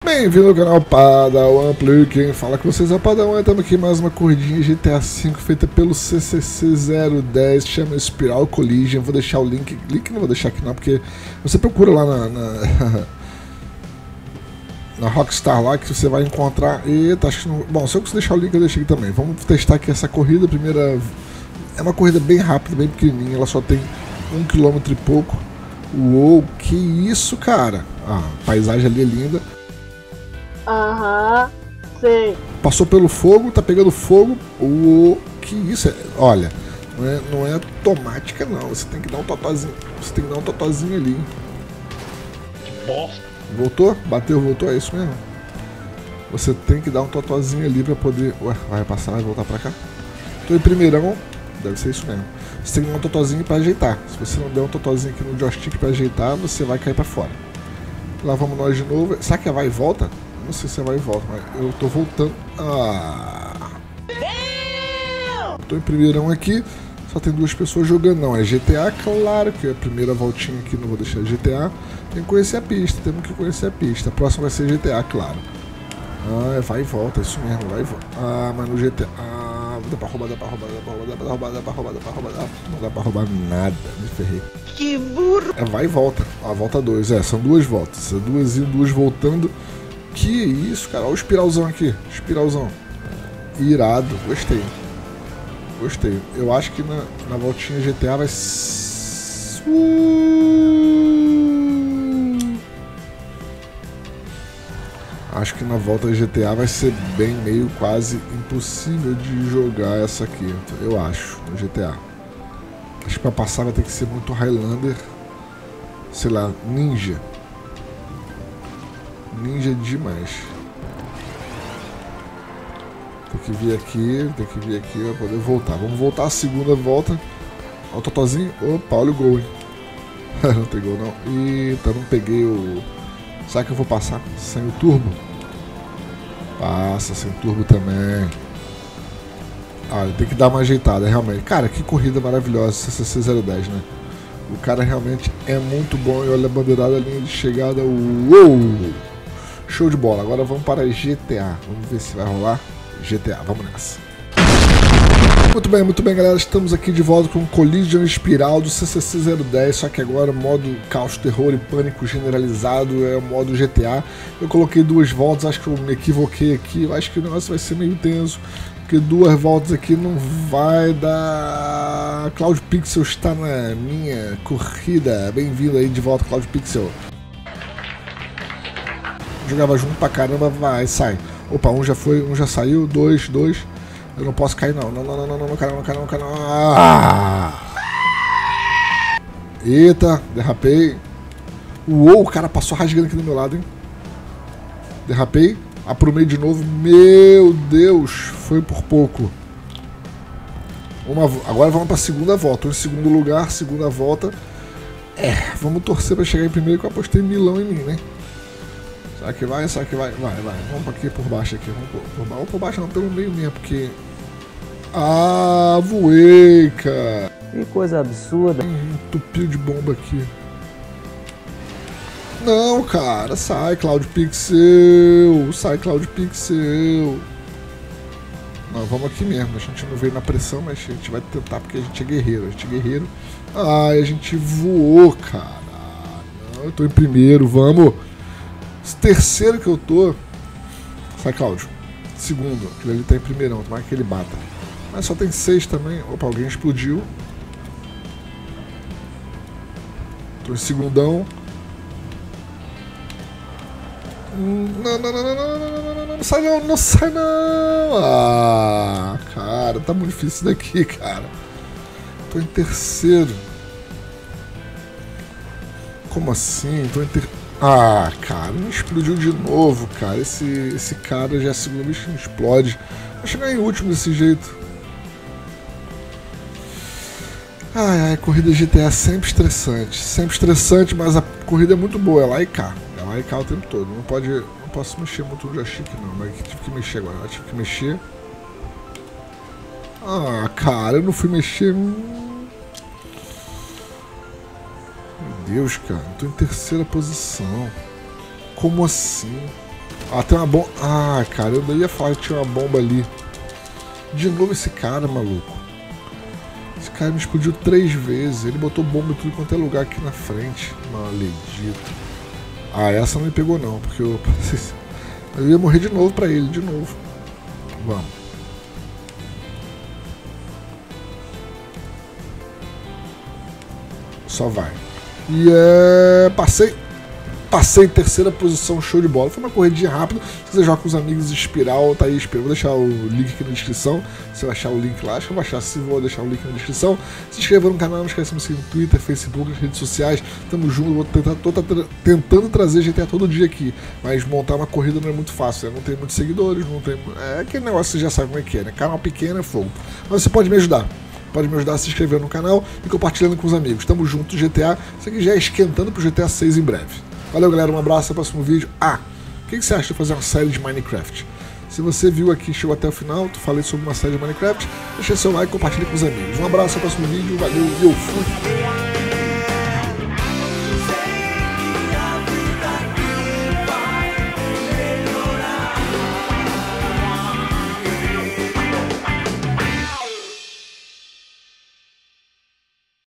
Bem-vindo ao canal Padawan Play, quem fala com vocês é o Padawan. Estamos aqui em mais uma corridinha GTA V feita pelo CCC010, chama Spiral Collision. Vou deixar o link não vou deixar aqui não, porque você procura lá na Rockstar lá que você vai encontrar. Eita, acho que não... Bom, se eu conseguir deixar o link eu deixo aqui também. Vamos testar aqui essa corrida, primeira... É uma corrida bem rápida, bem pequenininha, ela só tem 1 km e pouco. Uou, que isso, cara! Ah, a paisagem ali é linda. Aham, sei. Passou pelo fogo, tá pegando fogo. O que isso? Olha, não é automática não. Você tem que dar um totozinho. Você tem que dar um totozinho ali. Que bosta. Voltou? Bateu, voltou, é isso mesmo. Você tem que dar um totozinho ali pra poder. Ué, vai passar, vai voltar pra cá. Tô em primeirão, deve ser isso mesmo. Você tem que dar um totozinho pra ajeitar. Se você não der um totozinho aqui no joystick pra ajeitar, você vai cair pra fora. Lá vamos nós de novo. Será que vai e volta? Não sei se vai e volta, mas eu tô voltando. Tô em primeirão aqui, só tem 2 pessoas jogando. Não, é GTA, claro que é a primeira voltinha aqui, não vou deixar GTA. Tem que conhecer a pista, temos que conhecer a pista. A próxima vai ser GTA, claro. Vai e volta, é isso mesmo, vai e volta. Mas no GTA... dá pra roubar, dá pra roubar, dá pra roubar, dá pra roubar, dá pra roubar, dá pra roubar, não dá pra roubar nada, me ferrei. Que burro! Vai e volta, volta 2, são 2 voltas, são 2 indo, 2 voltando. Que isso, cara, olha o espiralzão aqui, espiralzão. Irado, gostei. Gostei. Eu acho que na voltinha GTA vai... Acho que na volta GTA vai ser bem meio quase impossível de jogar essa aqui, eu acho, no GTA. Acho que pra passar vai ter que ser muito Highlander, sei lá, ninja. Ninja demais. Tem que vir aqui pra poder voltar. Vamos voltar a segunda volta. Olha o totozinho. Opa, olha o gol, hein? Não tem gol não. Eita, não peguei o... Será que eu vou passar sem o turbo? Passa sem turbo também. Tem que dar uma ajeitada, realmente. Cara, que corrida maravilhosa, CCC010, né? O cara realmente é muito bom. E olha a bandeirada, a linha de chegada. Uou! Show de bola. Agora vamos para GTA. Vamos ver se vai rolar. GTA, vamos nessa. Muito bem, galera. Estamos aqui de volta com o Collision Espiral do CCC010. Só que agora modo caos, terror e pânico generalizado. É o modo GTA. Eu coloquei 2 voltas. Acho que eu me equivoquei aqui. Eu acho que o negócio vai ser meio tenso. Porque 2 voltas aqui não vai dar. Cloud Pixel está na minha corrida. Bem-vindo aí de volta, Cloud Pixel. Jogava junto pra caramba, vai, sai. Opa, um já foi, um já saiu, 2. Eu não posso cair não, não, cara, não. Eita, derrapei. Uou, o cara passou rasgando aqui do meu lado, hein. Derrapei, aprumei de novo, meu Deus, foi por pouco. Agora vamos pra segunda volta, em segundo lugar, segunda volta. Vamos torcer pra chegar em primeiro, que eu apostei milão em mim, né. Será que vai? Será que vai? Vai. Vamos aqui por baixo aqui. Vamos por baixo não, pelo meio mesmo, porque... voei, cara. Que coisa absurda. Entupiu de bomba aqui. Não, cara. Sai, Cloud Pixel. Sai, Cloud Pixel. Não, vamos aqui mesmo. A gente não veio na pressão, mas a gente vai tentar porque a gente é guerreiro. A gente voou, cara. Não, eu tô em primeiro, vamos. Terceiro que eu tô. Sai, Cláudio. Segundo. Aquele ali tá em primeirão. Tomara que ele bata. Mas só tem 6 também. Opa, alguém explodiu. Tô em segundão. Não sai não. Não sai não. Cara. Tá muito difícil isso daqui, cara. Tô em terceiro. Como assim? Tô em terceiro. Cara, me explodiu de novo, cara. Esse cara já é a segunda vez que me explode. Vou chegar em último desse jeito. Corrida GTA é sempre estressante, mas a corrida é muito boa. É lá e cá o tempo todo. Não posso mexer muito no joystick não, mas tive que mexer agora. Eu tive que mexer. Cara, eu não fui mexer. Deus, cara, tô em terceira posição. Como assim? Ah, tem uma bomba. Ah, cara, eu ia falar que tinha uma bomba ali. De novo esse cara, maluco. Esse cara me explodiu 3 vezes. Ele botou bomba em tudo quanto é lugar aqui na frente. Maledito. Ah, essa não me pegou não, porque eu ia morrer de novo pra ele, de novo. Vamos. Só vai. E passei em terceira posição, show de bola. Foi uma corridinha rápida. Se você joga com os amigos Espiral, tá aí, Vou deixar o link aqui na descrição. Se eu achar o link lá, acho que eu vou achar. Se vou deixar o link na descrição. Se inscreva no canal, não esqueça de me seguir no Twitter, Facebook, nas redes sociais. Tamo junto. Tô tentando trazer GTA todo dia aqui. Mas montar uma corrida não é muito fácil, né? Não tem muitos seguidores, não tem. É aquele negócio que você já sabe como é que é, né? Canal pequeno é fogo. Mas você pode me ajudar. Pode me ajudar a se inscrever no canal e compartilhando com os amigos. Tamo junto, GTA. Isso aqui já é esquentando pro GTA 6 em breve. Valeu, galera. Um abraço. Até o próximo vídeo. Ah, o que você acha de fazer uma série de Minecraft? Se você viu aqui, chegou até o final, falei sobre uma série de Minecraft, deixa seu like e compartilha com os amigos. Um abraço. Até o próximo vídeo. Valeu e eu fui.